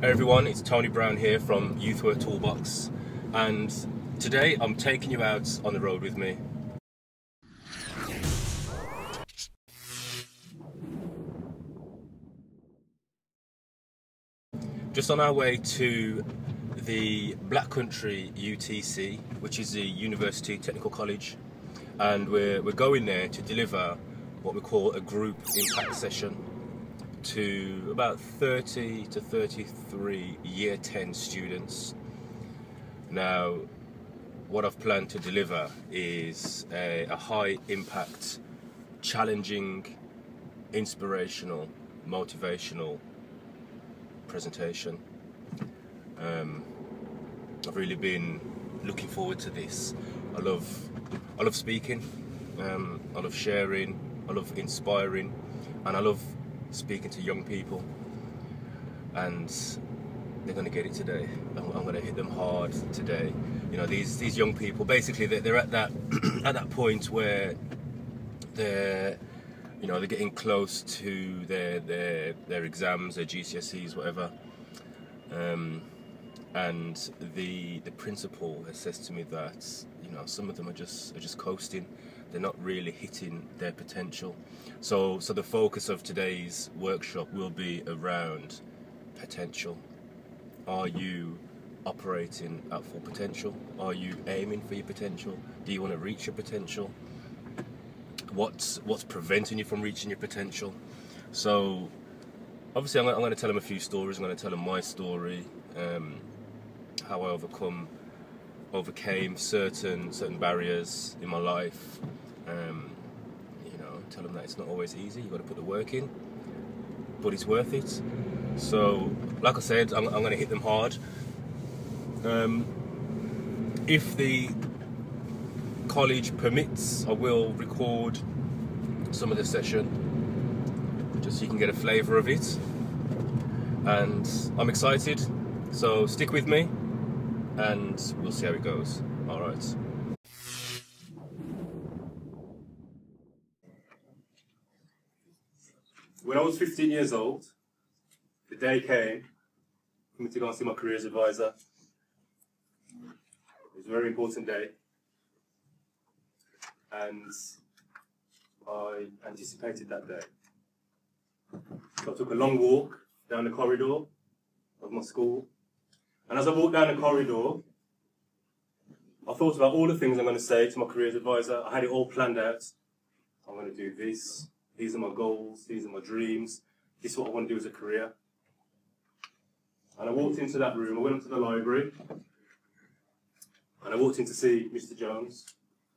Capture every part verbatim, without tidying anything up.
Hey everyone, it's Tony Brown here from Youthwork Toolbox, and today I'm taking you out on the road with me. Just on our way to the Black Country U T C, which is the University Technical College, and we're, we're going there to deliver what we call a group impact session to about thirty to thirty-three year ten students. Now, what I've planned to deliver is a, a high impact, challenging, inspirational, motivational presentation. Um, I've really been looking forward to this. I love, I love speaking, um, I love sharing, I love inspiring, and I love speaking to young people, and they're going to get it today. I'm, I'm going to hit them hard today. You know, these these young people, basically they're, they're at that at that point where they're, you know, they're getting close to their their their exams, their G C S Es, whatever. Um, and the the principal has says to me that, you know, some of them are just are just coasting. They're not really hitting their potential. So, so the focus of today's workshop will be around potential. Are you operating at full potential? Are you aiming for your potential? Do you want to reach your potential? What's what's preventing you from reaching your potential? So, obviously, I'm, I'm going to tell them a few stories. I'm going to tell them my story, um, how I overcome, overcame certain certain barriers in my life. Um, you know, tell them that it's not always easy. You've got to put the work in, but it's worth it. So, like I said, I'm, I'm going to hit them hard. Um, if the college permits, I will record some of the session, just so you can get a flavour of it. And I'm excited, so stick with me, and we'll see how it goes. All right. When I was fifteen years old, the day came for me to go and see my careers advisor. It was a very important day, and I anticipated that day. So I took a long walk down the corridor of my school, and as I walked down the corridor, I thought about all the things I'm going to say to my careers advisor. I had it all planned out. I'm going to do this. These are my goals, these are my dreams, this is what I want to do as a career. And I walked into that room, I went up to the library, and I walked in to see Mister Jones.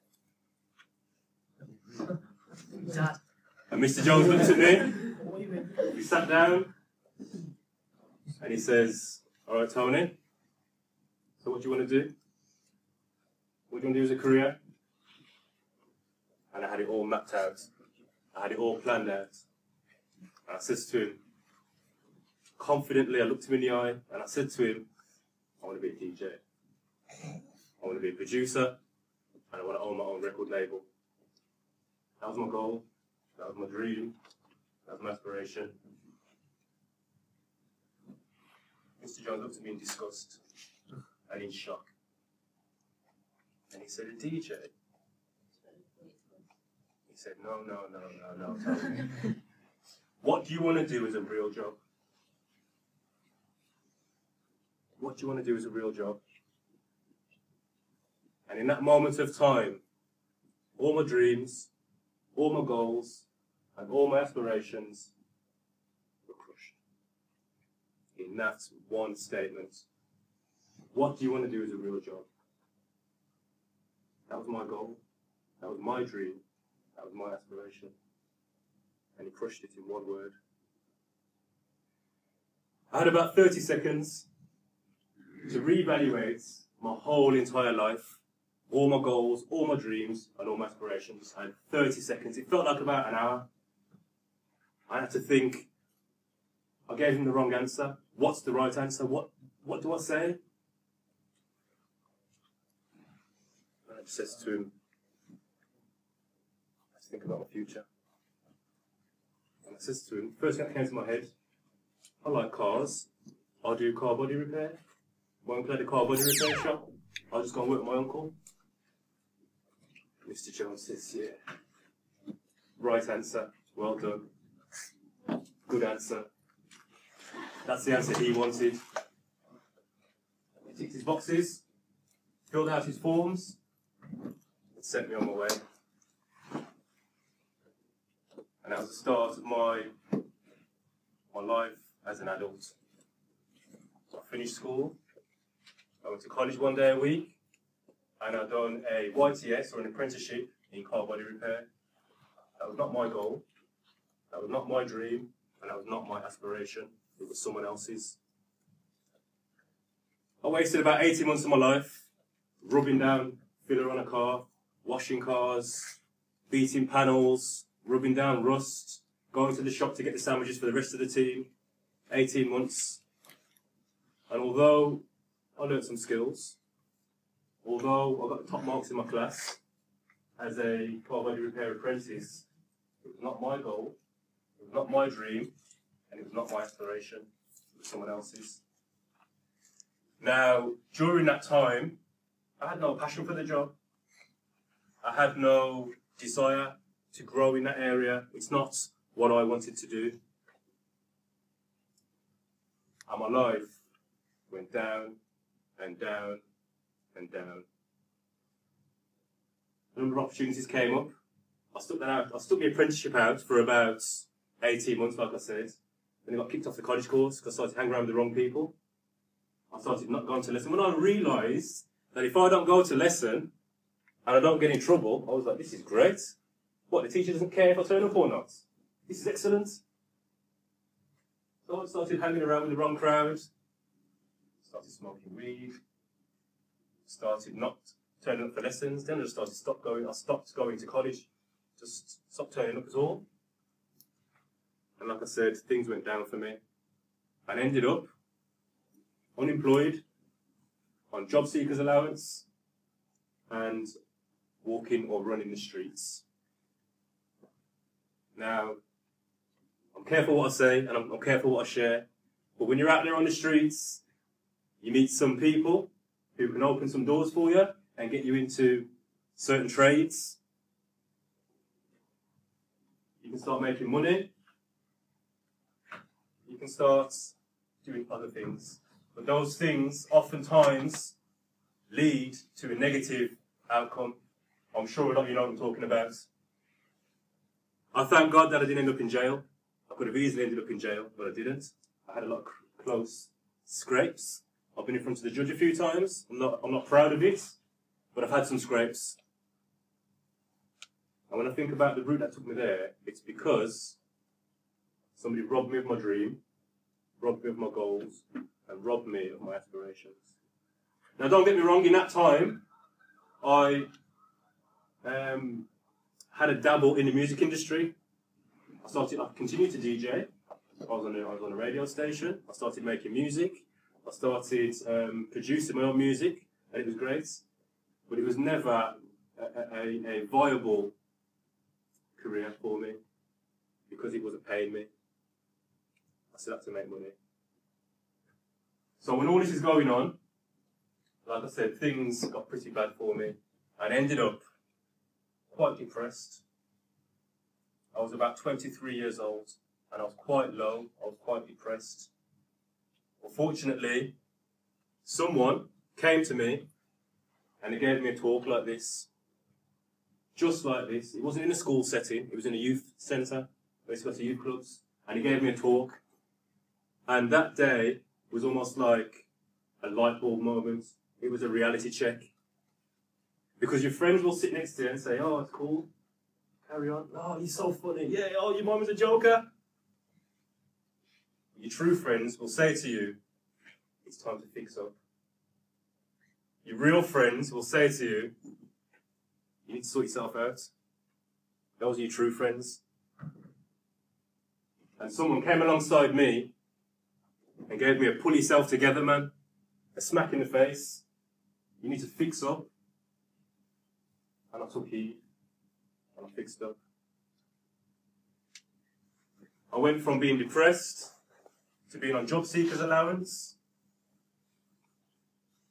Dad. And Mister Jones looked at me, he sat down, and he says, "All right, Tony, so what do you want to do? What do you want to do as a career?" And I had it all mapped out. I had it all planned out. And I said to him, confidently, I looked him in the eye, and I said to him, I want to be a D J. I want to be a producer, and I want to own my own record label. That was my goal. That was my dream. That was my aspiration. Mister Jones looked at me in disgust and in shock. And he said, "A D J?" He said, "No, no, no, no, no, Tony. What do you want to do as a real job? What do you want to do as a real job?" And in that moment of time, all my dreams, all my goals, and all my aspirations were crushed. In that one statement. What do you want to do as a real job? That was my goal. That was my dream. That was my aspiration. And he crushed it in one word. I had about thirty seconds to reevaluate my whole entire life, all my goals, all my dreams, and all my aspirations. I had thirty seconds. It felt like about an hour. I had to think. I gave him the wrong answer. What's the right answer? What, what do I say? And I just said to him, let's think about my future. And I said to him, first thing that came to my head, I like cars, I'll do car body repair. Won't play the car body repair shop. I'll just go and work with my uncle. Mister Jones says, yeah. Right answer. Well done. Good answer. That's the answer he wanted. He ticked his boxes, filled out his forms, and sent me on my way. And that was the start of my, my life as an adult. So I finished school. I went to college one day a week, and I've done a Y T S, or an apprenticeship, in car body repair. That was not my goal, that was not my dream, and that was not my aspiration. It was someone else's. I wasted about eighteen months of my life rubbing down filler on a car, washing cars, beating panels, rubbing down rust, going to the shop to get the sandwiches for the rest of the team. eighteen months. And although I learned some skills, although I got the top marks in my class as a car body repair apprentice, it was not my goal, it was not my dream, and it was not my aspiration. It was someone else's. Now, during that time, I had no passion for the job. I had no desire to grow in that area. It's not what I wanted to do. And my life went down and down and down. A number of opportunities came up. I stuck that out. I stuck my apprenticeship out for about eighteen months, like I said. Then I got kicked off the college course because I started hanging around with the wrong people. I started not going to lesson. When I realised that if I don't go to lesson and I don't get in trouble, I was like, this is great. What, the teacher doesn't care if I turn up or not? This is excellent. So I started hanging around with the wrong crowd. Started smoking weed. Started not turning up for lessons. Then I just started stop going. I stopped going to college. Just stopped turning up at all. And like I said, things went down for me. And ended up unemployed, on job seekers allowance, and walking or running the streets. Now, I'm careful what I say, and I'm, I'm careful what I share, but when you're out there on the streets, you meet some people who can open some doors for you and get you into certain trades. You can start making money. You can start doing other things. But those things oftentimes lead to a negative outcome. I'm sure a lot of you know what I'm talking about. I thank God that I didn't end up in jail. I could have easily ended up in jail, but I didn't. I had a lot of close scrapes. I've been in front of the judge a few times. I'm not, I'm not proud of it, but I've had some scrapes. And when I think about the route that took me there, it's because somebody robbed me of my dream, robbed me of my goals, and robbed me of my aspirations. Now, don't get me wrong, in that time, I um, had a dabble in the music industry. I started, I continued to D J. I was on a, I was on a radio station. I started making music. I started um, producing my own music, and it was great. But it was never a, a, a viable career for me because it wasn't paying me. I still had to make money. So when all this is going on, like I said, things got pretty bad for me. And ended up quite depressed. I was about twenty-three years old, and I was quite low, I was quite depressed. Unfortunately, someone came to me, and he gave me a talk like this. Just like this. It wasn't in a school setting, it was in a youth centre, where it's got youth clubs. And he gave me a talk. And that day was almost like a light bulb moment. It was a reality check. Because your friends will sit next to you and say, oh, it's cool. Carry on. Oh, you're so funny. Yeah, oh, your mum is a joker. Your true friends will say to you, it's time to fix up. Your real friends will say to you, you need to sort yourself out. Those are your true friends. And someone came alongside me and gave me a pull yourself together, man. A smack in the face. You need to fix up. And I took heed. And I fixed up. I went from being depressed to being on job seekers allowance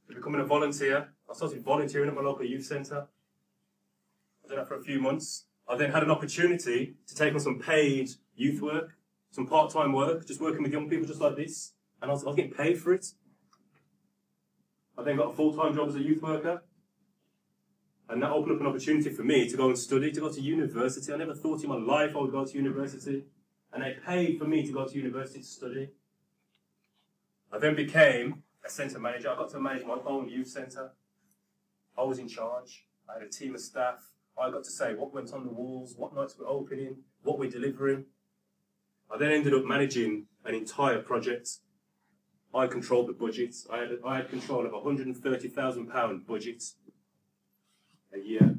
to becoming a volunteer. I started volunteering at my local youth centre. I did that for a few months. I then had an opportunity to take on some paid youth work, some part-time work, just working with young people just like this, and I was, I was getting paid for it. I then got a full-time job as a youth worker, and that opened up an opportunity for me to go and study, to go to university. I never thought in my life I would go to university, and they paid for me to go to university to study. I then became a centre manager. I got to manage my own youth centre. I was in charge. I had a team of staff. I got to say what went on the walls, what nights we're opening, what we're delivering. I then ended up managing an entire project. I controlled the budget. I had, I had control of a one hundred and thirty thousand pound budget a year.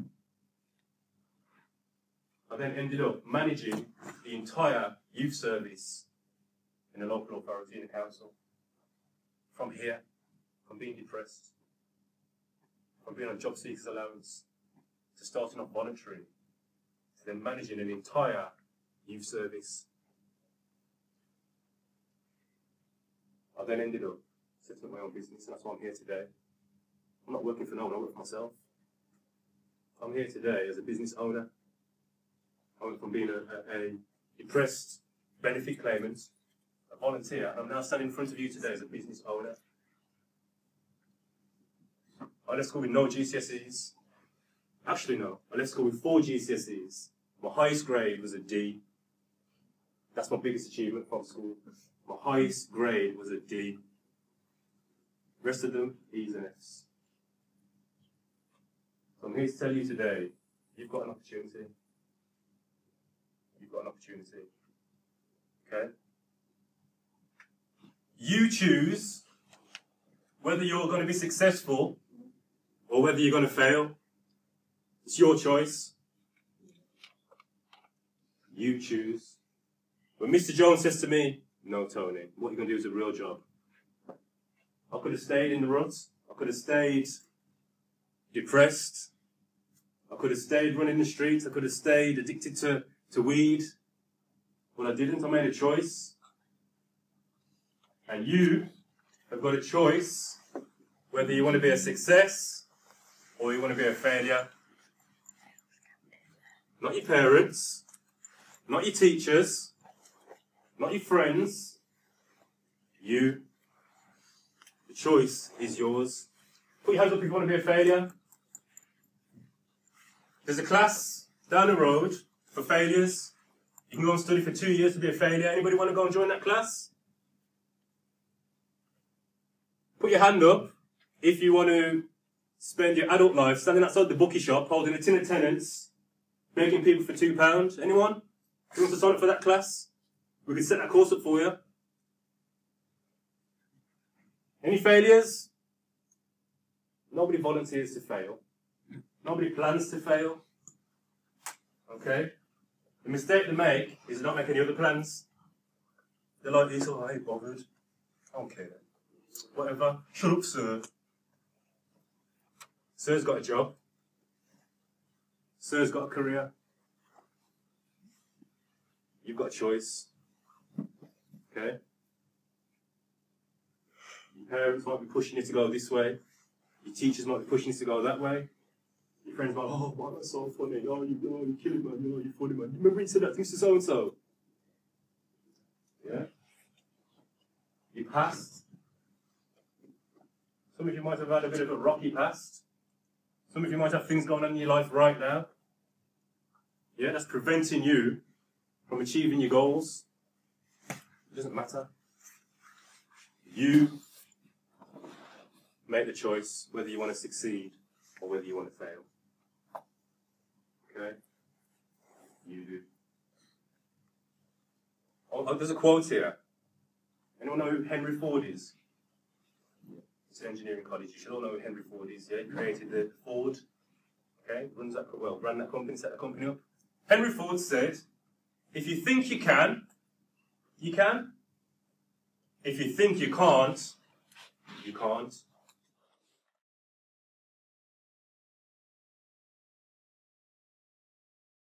I then ended up managing the entire youth service in a local authority in the council. From here, from being depressed, from being on job seekers allowance, to starting off voluntary, to then managing an entire youth service. I then ended up setting up my own business, and that's why I'm here today. I'm not working for no one, I work for myself. I'm here today as a business owner. I went from being a, a, a depressed benefit claimant, a volunteer, and I'm now standing in front of you today as a business owner. I left school with no G C S Es. Actually, no. I left school with four G C S Es. My highest grade was a D. That's my biggest achievement from school. My highest grade was a D. The rest of them, E's and F's. So I'm here to tell you today, you've got an opportunity. You've got an opportunity. Okay? You choose whether you're going to be successful or whether you're going to fail. It's your choice. You choose. When Mister Jones says to me, no, Tony, what you're going to do is a real job. I could have stayed in the ruts. I could have stayed depressed. I could have stayed running the streets. I could have stayed addicted to, to weed. But I didn't. I made a choice. And you have got a choice whether you want to be a success or you want to be a failure. Not your parents, not your teachers, not your friends. You. The choice is yours. Put your hands up if you want to be a failure. There's a class down the road for failures. You can go and study for two years to be a failure. Anybody want to go and join that class? Put your hand up if you want to spend your adult life standing outside the bookie shop holding a tin of tenants, begging people for two pounds. Anyone? You want to sign up for that class? We can set that course up for you. Any failures? Nobody volunteers to fail. Nobody plans to fail. Okay? The mistake they make is they don't make any other plans. They're like this, oh, I ain't bothered. I don't care. Whatever. Shut up, sir. Sir's got a job. Sir's got a career. You've got a choice. Okay? Your parents might be pushing you to go this way. Your teachers might be pushing you to go that way. Your friends might, oh, wow, that's so funny. Oh, you, oh, you're killing man. Oh, you're funny, man. Remember you said that to Mister So-and-so? Yeah? You passed. Some of you might have had a bit of a rocky past. Some of you might have things going on in your life right now. Yeah, that's preventing you from achieving your goals. It doesn't matter. You make the choice whether you want to succeed or whether you want to fail. Okay? You do. Oh, oh, there's a quote here. Anyone know who Henry Ford is? It's an engineering college. You should all know who Henry Ford is. Yeah, he created the Ford. Okay, runs that well, ran that company, set that company up. Henry Ford said, "If you think you can, you can. If you think you can't, you can't."